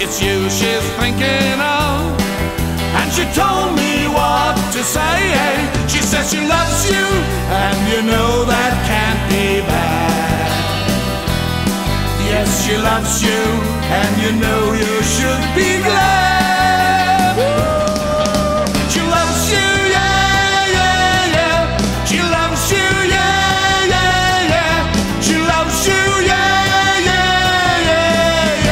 it's you she's thinking of. And she told me what to say. She says she loves you, and you know that can't be bad. Yes, she loves you, and you know you should be glad. She loves you, yeah, yeah, yeah. She loves you, yeah, yeah, yeah. She loves you, yeah, yeah, yeah,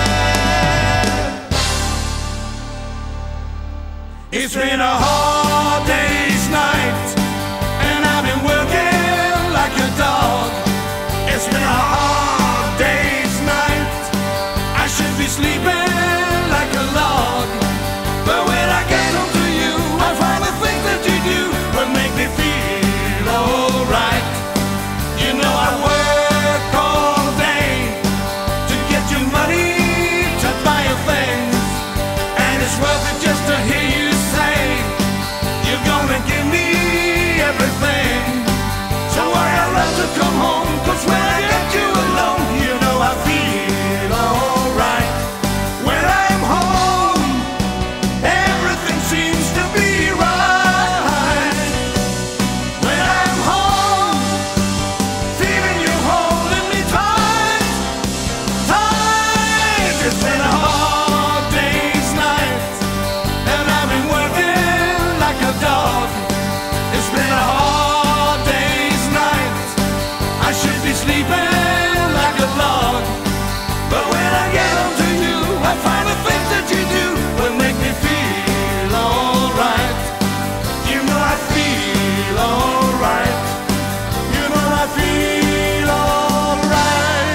yeah. It's been a hard day's night, and I've been working like a dog. It's been a hard day's night. I should be sleeping like a log, but when I get home to you, I find the things that you do will make me feel alright. You know I work all day to get you money to buy you things, and it's worth it just to hear you say you're gonna give me everything. So I love to come home, 'cause when I get you alone, you know I feel alright. When I'm home, everything seems to be right. When I'm home, feeling you holding me tight, tight. It's been a hard day's night, and I've been working like a dog. It's been a hard day's night. I should be sleeping like a log, but when I get home to you, I find the things that you do will make me feel alright. You know I feel alright. You know I feel alright.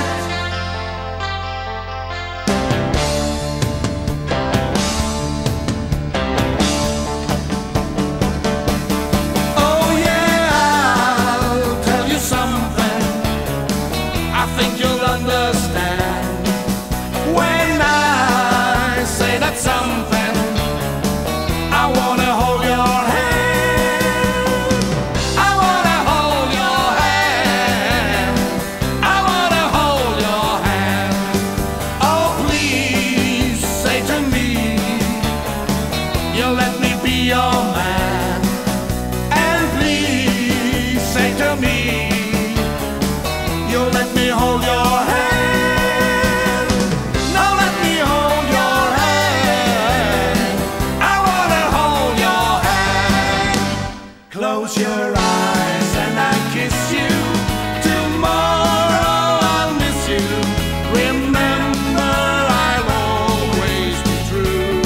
Oh yeah, I'll tell you something I think you'll understand when I say that something. I wanna hold your hand. I wanna hold your hand. I wanna hold your hand. Oh, please say to me you'll let me be your man. And please say to me you'll let me hold your hand. Now let me hold your hand. I wanna hold your hand. Close your eyes and I kiss you. Tomorrow I'll miss you. Remember, I'll always be true.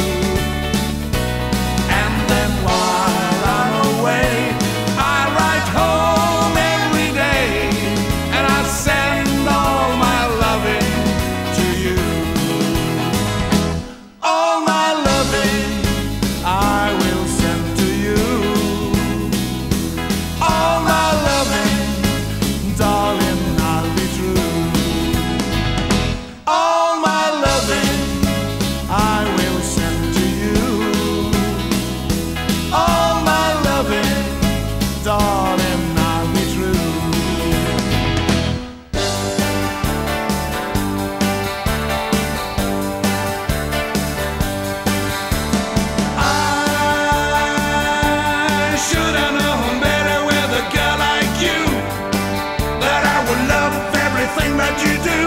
And then while I'm away, I write home every day, and I send all my loving to you. All my loving I will send to you. All my loving, darling, I'll be true. All my loving I will send to you. All my loving, darling, I'll be true. I should have known better with a girl like you, that I would love everything that you do.